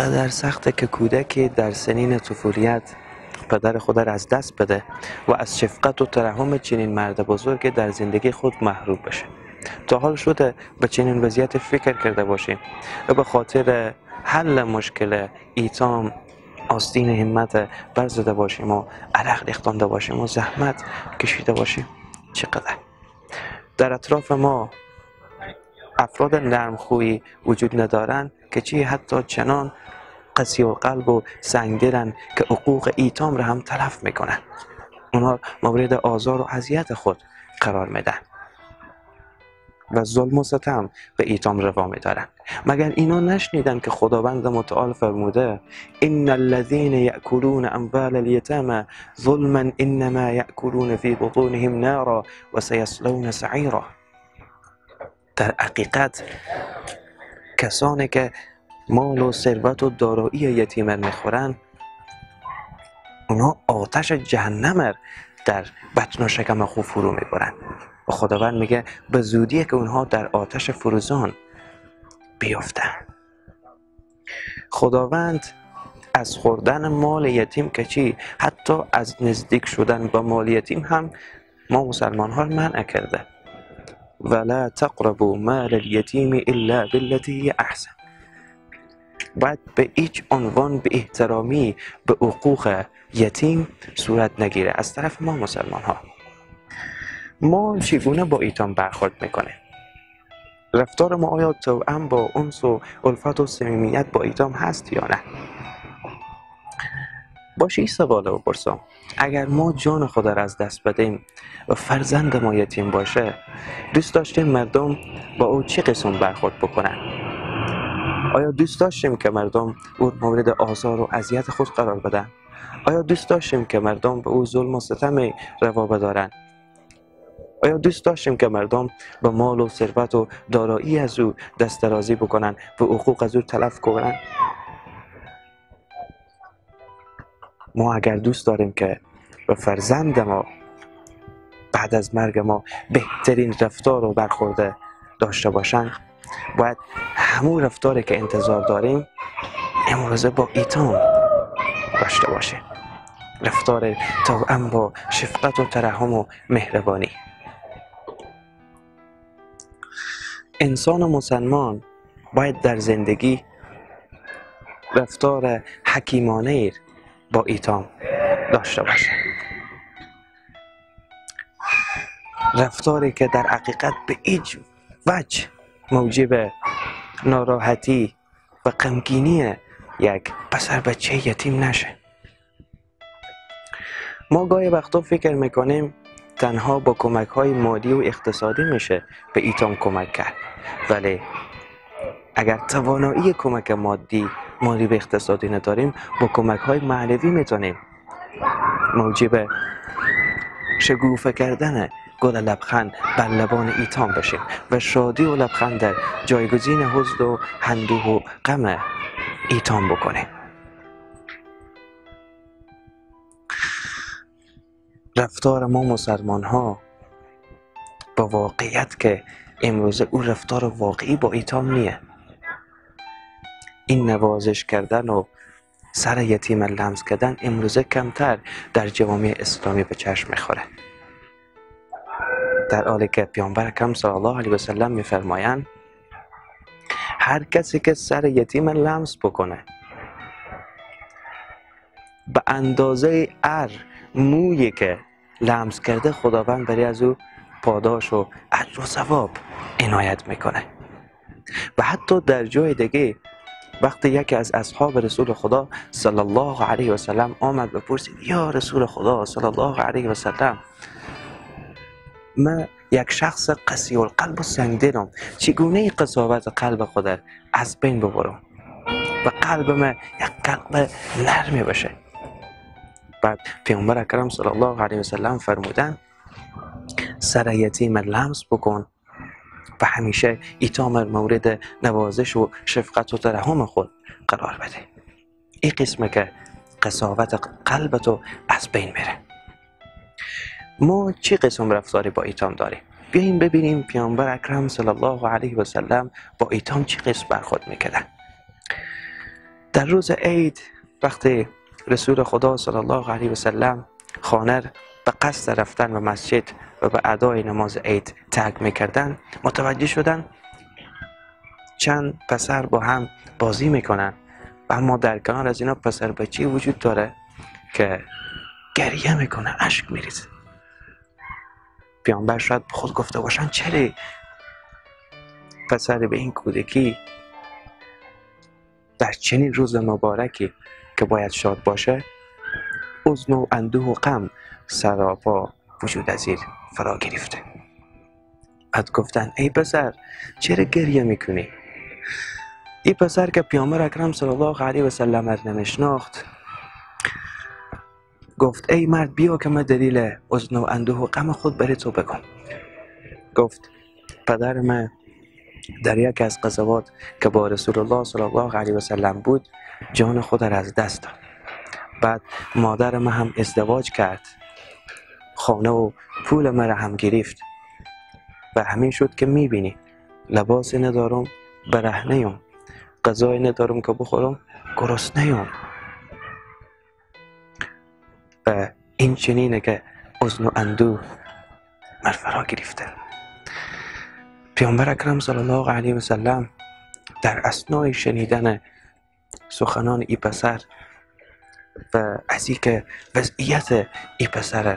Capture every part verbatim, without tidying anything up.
چقدر سخته که کودکی در سنین طفولیت پدر خود را از دست بده و از شفقت و ترحم چنین مرد بزرگ در زندگی خود محروم بشه. تا حال شده به چنین وضعیت فکر کرده باشیم و به خاطر حل مشکل ایتام آستین همت برزده باشیم و عرق ریختانده باشیم و زحمت کشیده باشیم؟ چقدر در اطراف ما افراد نرمخویی وجود ندارند که چی حتی چنان قسی و قلب و سنگدلن که حقوق ایتام را هم تلف میکنن. اونها مورد آزار و اذیت خود قرار میدن و ظلم و ستم به ایتام روا میدارن. مگر اینا نشنیدن که خداوند متعال فرموده ان الذين ياكلون اموال اليتامى ظلما انما ياكلون في بطونهم نارا وسيصلون سعيرا. در حقیقت کسانی که مال و ثروت و دارایی یتیم میخورن اونا آتش جهنم در بطن و شکم خود فرو میبرن و خداوند میگه به زودیه که اونها در آتش فروزان بیفتن. خداوند از خوردن مال یتیم که چی حتی از نزدیک شدن با مال یتیم هم ما مسلمان ها منع کرده. ولا تقربوا مال الیتیم الا بالتي هی احسن. باید به هیچ عنوان به احترامی به حقوق یتیم صورت نگیره از طرف ما مسلمان ها. ما چگونه با ایتام برخورد میکنه؟ رفتار ما آیا توأم با انس و الفت و صمیمیت با ایتام هست یا نه؟ باشه این سوال رو بپرسم. اگر ما جان خود را از دست بدیم و فرزند ما یتیم باشه، دوست داشتیم مردم با او چه قسم برخورد بکنن؟ آیا دوست داشتیم که مردم او مورد آزار و اذیت خود قرار بدن؟ آیا دوست داشتیم که مردم به او ظلم و ستم روا بدارن؟ آیا دوست داشتیم که مردم به مال و ثروت و دارایی از او دست درازی بکنن و حقوق از او تلف کنن؟ ما اگر دوست داریم که به فرزند ما بعد از مرگ ما بهترین رفتار و برخورده داشته باشن، باید همون رفتاری که انتظار داریم امروزه با ایتام داشته باشیم. رفتار توأم با شفقت و ترحم و مهربانی. انسان مسلمان باید در زندگی رفتار حکیمانه با ایتام داشته باشه. رفتاری که در حقیقت به هیچ وجه موجب ناراحتی و غمگینی یک پسر بچه یتیم نشه. ما گاهی وقتا فکر میکنیم تنها با کمک های مالی و اقتصادی میشه به ایتام کمک کرد، ولی اگر توانایی کمک مادی مالی و اقتصادی نداریم، با کمک های معنوی میتونیم موجب شگوفه کردن گل لبخند بر لبان ایتام بشیم و شادی و لبخند در جایگزین حزن و اندوه و غم ایتام بکنیم. رفتار ما مسلمان ها با واقعیت که امروزه او رفتار واقعی با ایتام نیه. این نوازش کردن و سر یتیم لمس کردن امروزه کمتر در جوامع اسلامی به چشم میخوره، در حالی که پیامبر اکرم صلی الله علیه و سلم میفرمایند هر کسی که سر یتیم لمس بکنه به اندازه ار مویی که لمس کرده، خداوند برای از او پاداش و اجر و ثواب عنایت میکنه. و حتی در جای دیگه وقتی یکی از اصحاب رسول خدا صلی الله علیه و سلم آمد بپرسید یا رسول خدا صلی الله علیه و سلم، من یک شخص قسی القلب و سنگدلم، چگونه قساوت قلب خود از بین ببرم و قلب من یک قلب نرمی بشه؟ بعد پیامبر اکرم صلی الله علیه و سلم فرمودن سر یتیم لمس بکن و همیشه ایتام مورد نوازش و شفقت و ترحم خود قرار بده. این قسمه که قساوت قلبتو از بین میره. ما چه قسم رفتاری با ایتام داریم؟ بیاییم ببینیم پیامبر اکرم صلی الله علیه و سلم با ایتام چه قسم برخورد میکردن. در روز عید وقتی رسول خدا صلی الله علیه و سلم خانه به قصد رفتن به مسجد و به ادای نماز عید ترک میکردن، متوجه شدن چند پسر با هم بازی میکنن و اما در کنار از اینا پسر بچی وجود داره که گریه میکنه، اشک میریزه. پیامبر شاید خود گفته باشن چرا پسر به این کودکی در چنین روز مبارکی که باید شاد باشه حزن و اندوه و غم سراپا وجود از این فرا گرفته. بعد گفتن ای پسر چرا گریه میکنی؟ این پسر که پیامبر اکرم صلی الله علیه و سلم را نمیشناخت گفت ای مرد بیا که من دلیل حزن و اندوه و غم خود برای تو بگم. گفت پدر من در یک از غزوات که با رسول الله صلی الله علیه و سلم بود جان خود را از دست داد. بعد مادر من هم ازدواج کرد، خانه و پول من را هم گرفت و همین شد که میبینی لباس ندارم، برهنه ام، غذای ندارم که بخورم، گرسنه ام. و این چنینه که حزن و اندوه من فرا گرفته. پیامبر اکرم صلی الله علیه و سلم در اثنای شنیدن سخنان ای پسر و از این که وضعیت ای پسر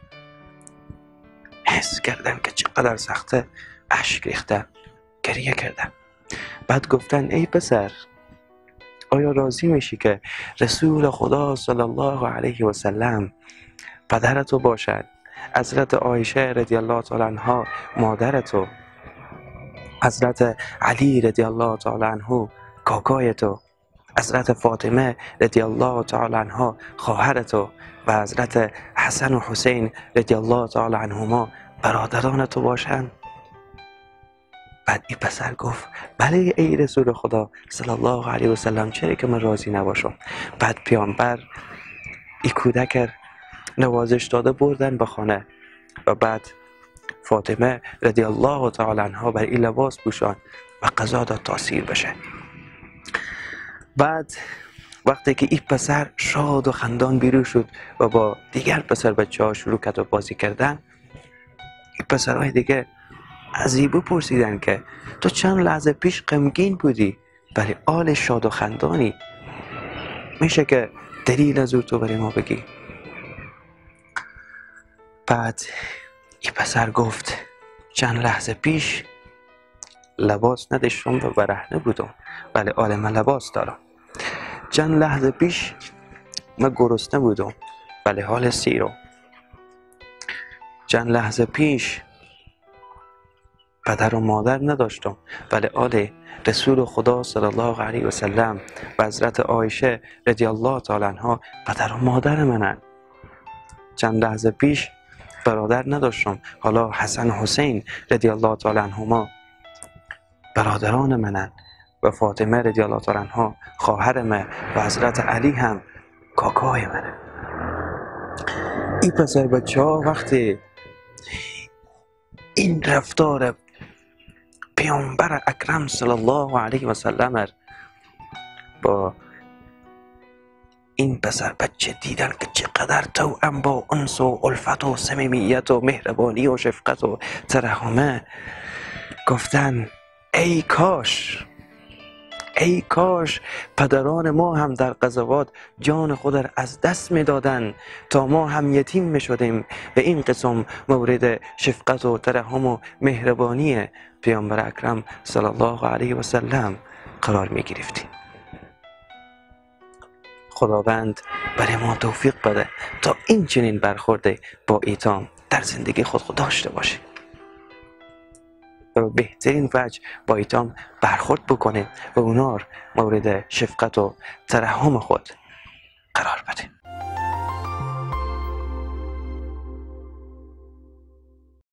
حس کردن که چقدر سخته، اشک ریختن، گریه کردن. بعد گفتن ای پسر آیا راضی میشی که رسول خدا صلی الله علیه و سلم پدرتو باشد، حضرت عایشه رضی الله تعالی عنها مادرتو، حضرت علی رضی الله تعالی عنه کاکای تو، حضرت فاطمه رضی الله تعالی عنها خواهر تو و حضرت حسن و حسین رضی الله تعالی عنهما برادران تو باشند؟ بعد این پسر گفت بله ای رسول خدا صلی الله علیه و سلم، چرا که من راضی نباشم؟ بعد پیامبر این کودک نوازش داده بردن به خانه و بعد فاطمه رضی الله تعالی عنها بر این لباس پوشاند و قضا داد تاثیر بشه. بعد وقتی که این پسر شاد و خندان بیرون شد و با دیگر پسر بچه ها شروع کرد و بازی کردن، این پسرهای دیگه از این بپرسیدن که تو چند لحظه پیش غمگین بودی ولی حال شاد و خندانی، میشه که دلیل از او تو برای ما بگی؟ بعد این پسر گفت چند لحظه پیش لباس نداشتم و برهنه بودم ولی حال من لباس دارم. چند لحظه پیش من گرسنه بودم ولی حال سیرم. چند لحظه پیش پدر و مادر نداشتم ولی حال رسول خدا صلی الله علیه و سلم و حضرت عایشه رضی الله تعالی عنها پدر و مادر منن. چند لحظه پیش برادر نداشتم، حالا حسن و حسین رضی الله تعالی عنهما برادران منن و فاطمه رضی الله تعالی عنها خواهر من و حضرت علی هم کاکای منه. این پسر بچه ها وقتی این رفتار پیامبر اکرم صلی الله علیه و سلم با این پسر بچه دیدن که چقدر توأم با انس و الفت و صمیمیت و مهربانی و شفقت و ترحمه، گفتن ای کاش ای کاش پدران ما هم در غزوات جان خود را از دست میدادن تا ما هم یتیم می شدیم و این قسم مورد شفقت و ترحم و مهربانی پیامبر اکرم صلی الله علیه و سلم قرار می گرفتیم. خداوند برای ما توفیق بده تا این چنین برخورده با ایتام در زندگی خود خود داشته باشیم و بهترین وجه با ایتام برخورد بکنیم و اونا مورد شفقت و ترحم خود قرار بدیم.